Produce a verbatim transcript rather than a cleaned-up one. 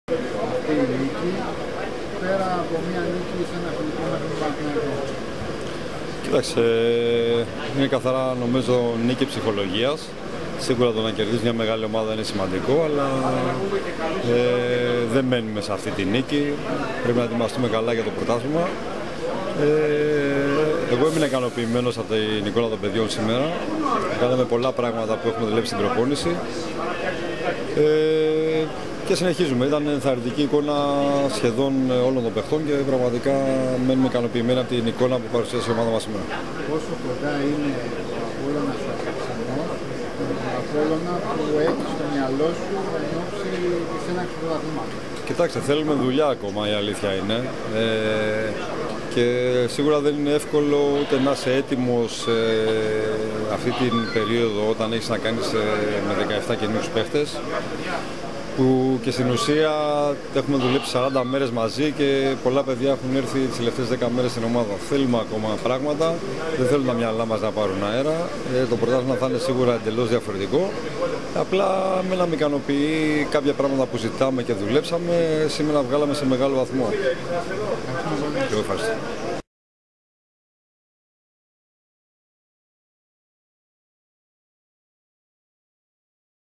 Αυτή η νίκη, πέρα από μια νίκη σε ένα φιλικό με τον Παναθηναϊκό. Κοίταξε, είναι καθαρά νομίζω νίκη ψυχολογίας. Σίγουρα το να κερδίσει μια μεγάλη ομάδα είναι σημαντικό, αλλά ε, δεν μένουμε σε αυτή τη νίκη. Πρέπει να ετοιμαστούμε καλά για το πρωτάθλημα. Ε, εγώ ήμουν ικανοποιημένος από την εικόνα των παιδιών σήμερα. Κάναμε πολλά πράγματα που έχουμε δουλέψει στην προπόνηση. Ε, και συνεχίζουμε. Ήταν ενθαρρυντική εικόνα σχεδόν όλων των παιχτών και πραγματικά μένουμε ικανοποιημένοι από την εικόνα που παρουσίασε η ομάδα μας σήμερα. Πόσο κοντά είναι ο Απόλλωνας στο Κεψανό, ο Απόλλωνα που έχει στο μυαλό σου εν ώψη της έναρξης του πρωταθλήματος? Κοιτάξτε, θέλουμε δουλειά ακόμα, η αλήθεια είναι. Ε, και σίγουρα δεν είναι εύκολο ούτε να είσαι έτοιμος ε, αυτή την περίοδο όταν έχεις να κάνεις ε, με δεκαεπτά καινούριους παίχτες, που και στην ουσία έχουμε δουλέψει σαράντα μέρες μαζί και πολλά παιδιά έχουν έρθει τις τελευταίες δέκα μέρες στην ομάδα. Θέλουμε ακόμα πράγματα, δεν θέλουν τα μυαλά μας να πάρουν αέρα. Ε, το πρωτάθλημα θα είναι σίγουρα εντελώς διαφορετικό. Απλά με να με ικανοποιεί κάποια πράγματα που ζητάμε και δουλέψαμε, σήμερα βγάλαμε σε μεγάλο βαθμό. Ευχαριστώ. Και εγώ ευχαριστώ.